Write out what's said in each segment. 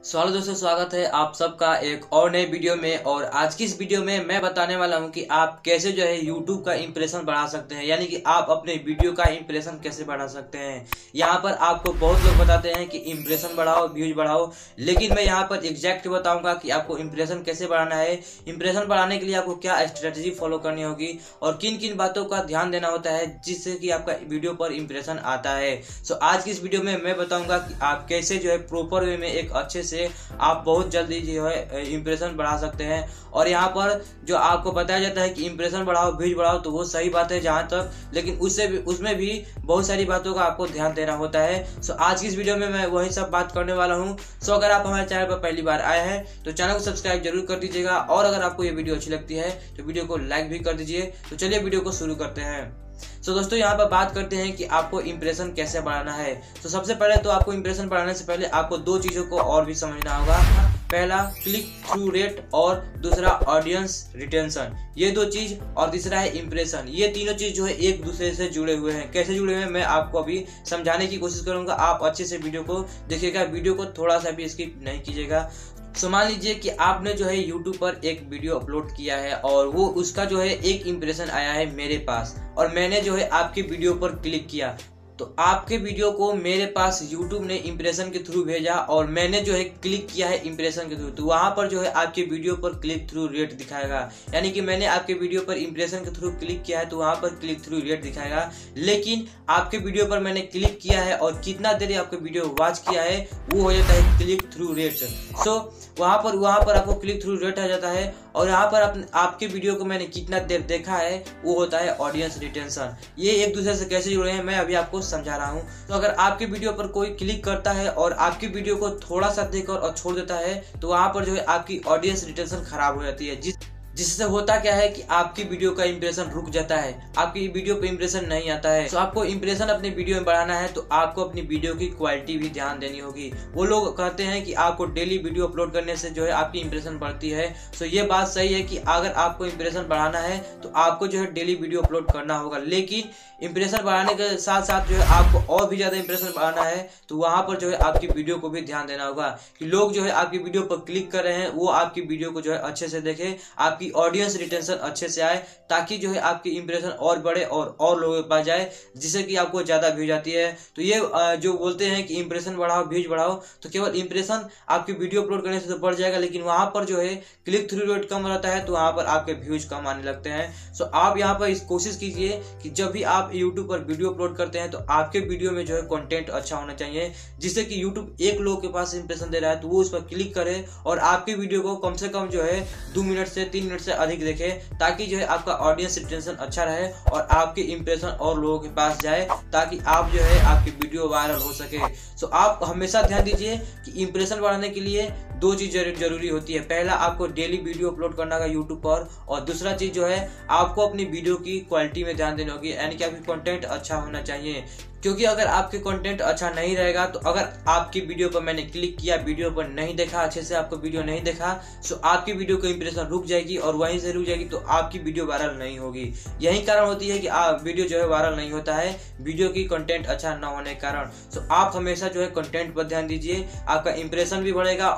Hello दोस्तों, स्वागत है आप सबका एक और नए वीडियो में। और आज की इस वीडियो में मैं बताने वाला हूं कि आप कैसे जो है YouTube का इंप्रेशन बढ़ा सकते हैं, यानी कि आप अपने वीडियो का इंप्रेशन कैसे बढ़ा सकते हैं। यहाँ पर आपको बहुत लोग बताते हैं कि इंप्रेशन बढ़ाओ, व्यूज बढ़ाओ, लेकिन मैं यहाँ पर एग्जैक्ट बताऊंगा कि आपको इंप्रेशन कैसे बढ़ाना है। इंप्रेशन बढ़ाने के लिए आपको क्या स्ट्रेटेजी फॉलो करनी होगी और किन किन बातों का ध्यान देना होता है जिससे कि आपका वीडियो पर इंप्रेशन आता है। सो आज की इस वीडियो में मैं बताऊंगा कि आप कैसे जो है प्रॉपर वे में एक अच्छे से आप बहुत जल्दी जो है इंप्रेशन बढ़ा सकते हैं। और यहाँ पर जो आपको बताया जाता है कि इंप्रेशन बढ़ाओ, व्यूज बढ़ाओ, तो वो सही बात है जहां तक, लेकिन उसमें भी बहुत सारी बातों का आपको ध्यान देना होता है। सो आज की इस वीडियो में मैं वही सब बात करने वाला हूँ। सो अगर आप हमारे चैनल पर पहली बार आए हैं तो चैनल को सब्सक्राइब जरूर कर दीजिएगा, और अगर आपको ये वीडियो अच्छी लगती है तो वीडियो को लाइक भी कर दीजिए। तो चलिए वीडियो को शुरू करते हैं। तो दोस्तों यहाँ पर बात करते हैं कि आपको इंप्रेशन कैसे बढ़ाना है। तो सबसे पहले तो आपको इंप्रेशन बढ़ाने से पहले आपको दो चीजों को और भी समझना होगा। पहला क्लिक थ्रू रेट और दूसरा ऑडियंस रिटेंशन। ये दो चीज और तीसरा है इंप्रेशन। ये तीनों चीज जो है एक दूसरे से जुड़े हुए हैं। कैसे जुड़े हुए हैं मैं आपको अभी समझाने की कोशिश करूंगा। आप अच्छे से वीडियो को देखिएगा, वीडियो को थोड़ा सा भी स्किप नहीं कीजिएगा। सो मान लीजिए कि आपने जो है YouTube पर एक वीडियो अपलोड किया है और वो उसका जो है एक इंप्रेशन आया है मेरे पास, और मैंने जो है आपकी वीडियो पर क्लिक किया, तो आपके वीडियो को मेरे पास YouTube ने इंप्रेशन के थ्रू भेजा और मैंने जो है क्लिक किया है इंप्रेशन के थ्रू। तो वहां पर जो है आपके वीडियो पर क्लिक थ्रू रेट दिखाएगा, यानी कि मैंने आपके वीडियो पर इंप्रेशन के थ्रू क्लिक किया है तो वहां पर क्लिक थ्रू रेट दिखाएगा। लेकिन आपके वीडियो पर मैंने क्लिक किया है और कितना देर आपके वीडियो वॉच किया है वो हो जाता है क्लिक थ्रू रेट। सो वहां पर आपको क्लिक थ्रू रेट आ जाता है, और यहाँ पर आपके वीडियो को मैंने कितना देर देखा है वो होता है ऑडियंस रिटेंशन। ये एक दूसरे से कैसे जुड़े हैं मैं अभी आपको समझा रहा हूँ। तो अगर आपके वीडियो पर कोई क्लिक करता है और आपकी वीडियो को थोड़ा सा देखकर और छोड़ देता है तो वहां पर जो है आपकी ऑडियंस रिटेंशन खराब हो जाती है, जिससे होता क्या है कि आपकी वीडियो का इंप्रेशन रुक जाता है, आपकी वीडियो पे इंप्रेशन नहीं आता है। तो आपको इंप्रेशन अपनी वीडियो में बढ़ाना है तो आपको अपनी वीडियो की क्वालिटी भी ध्यान देनी होगी। वो लोग कहते हैं कि आपको डेली वीडियो अपलोड करने से जो है आपकी इंप्रेशन बढ़ती है। सो ये बात सही है कि अगर आपको इंप्रेशन बढ़ाना है तो आपको जो है डेली वीडियो अपलोड करना होगा, लेकिन इंप्रेशन बढ़ाने के साथ साथ जो है आपको और भी ज्यादा इंप्रेशन बढ़ाना है तो वहां पर जो है आपकी वीडियो को भी ध्यान देना होगा कि लोग जो है आपकी वीडियो पर क्लिक कर रहे हैं वो आपकी वीडियो को जो है अच्छे से देखें, आपकी ऑडियंस रिटेंशन अच्छे से आए, ताकि जो है आपकी इंप्रेशन और बढ़े और लोगों के पास जाए, जिससे कि आपको ज्यादा व्यूज आती है। तो ये जो बोलते हैं कि इंप्रेशन बढ़ाओ, व्यूज बढ़ाओ, तो केवल इंप्रेशन आपकी वीडियो अपलोड करने से तो बढ़ जाएगा, लेकिन वहां पर जो है क्लिक थ्रू रेट कम रहता है तो वहां पर आपके व्यूज कम आने लगते हैं। सो आप यहाँ पर इस कोशिश कीजिए कि जब भी आप YouTube पर वीडियो अपलोड करते हैं तो आपके वीडियो में जो है कंटेंट अच्छा होना चाहिए, जिससे कि YouTube एक लोग के पास इंप्रेशन दे रहा है तो वो उस पर क्लिक करे और आपकी वीडियो को कम से कम जो है 2 मिनट से 3 मिनट से अधिक देखे, ताकि जो है आपका ऑडियंस रिटेंशन अच्छा रहे और आपके इंप्रेशन और लोगों के पास जाए, ताकि आप जो है आपकी वीडियो वायरल हो सके। सो आप हमेशा ध्यान दीजिए कि इंप्रेशन बढ़ाने के लिए दो चीज जरूरी होती है। पहला आपको डेली वीडियो अपलोड करना होगा यूट्यूब पर, और दूसरा चीज जो है आपको अपनी वीडियो की क्वालिटी में ध्यान देनी होगी, यानी कि आपकी कंटेंट अच्छा होना चाहिए। क्योंकि अगर आपके कंटेंट अच्छा नहीं रहेगा तो अगर आपकी वीडियो पर मैंने क्लिक किया, वीडियो पर नहीं देखा, अच्छे से आपको वीडियो नहीं देखा, सो आपकी वीडियो का इंप्रेशन रुक जाएगी और वहीं से रुक जाएगी तो आपकी वीडियो वायरल नहीं होगी। यही कारण होती है कि वीडियो जो है वायरल नहीं होता है, वीडियो की कंटेंट अच्छा न होने के कारण। सो आप हमेशा जो है कंटेंट पर ध्यान दीजिए, आपका इंप्रेशन भी बढ़ेगा,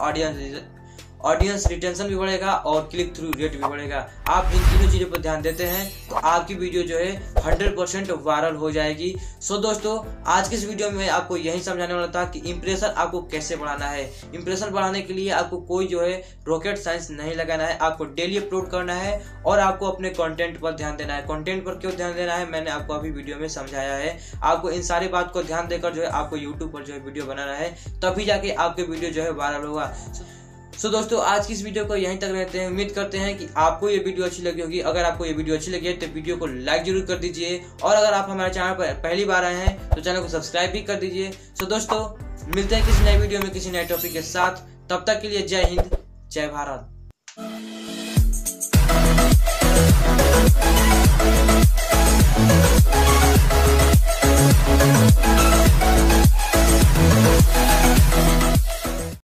ऑडियंस रिटेंशन भी बढ़ेगा और क्लिक थ्रू रेट भी बढ़ेगा। आप इन तीनों चीजों पर ध्यान देते हैं तो आपकी वीडियो जो है 100% वायरल हो जाएगी। सो दोस्तों आज की इस वीडियो में आपको यही समझाने वाला था कि इंप्रेशन आपको कैसे बढ़ाना है। इंप्रेशन बढ़ाने के लिए आपको कोई जो है रॉकेट साइंस नहीं लगाना है, आपको डेली अपलोड करना है और आपको अपने कंटेंट पर ध्यान देना है। कंटेंट पर क्यों ध्यान देना है मैंने आपको अभी वीडियो में समझाया है। आपको इन सारी बात को ध्यान देकर जो है आपको यूट्यूब पर जो है वीडियो बनाना है, तभी जाके आपके वीडियो जो है वायरल होगा। सो दोस्तों आज की इस वीडियो को यहीं तक रहते हैं। उम्मीद करते हैं कि आपको ये वीडियो अच्छी लगी होगी। अगर आपको ये वीडियो अच्छी लगी है तो वीडियो को लाइक जरूर कर दीजिए, और अगर आप हमारे चैनल पर पहली बार आए हैं तो चैनल को सब्सक्राइब भी कर दीजिए। सो दोस्तों मिलते हैं किसी नए वीडियो में किसी नए टॉपिक के साथ। तब तक के लिए जय हिंद, जय भारत।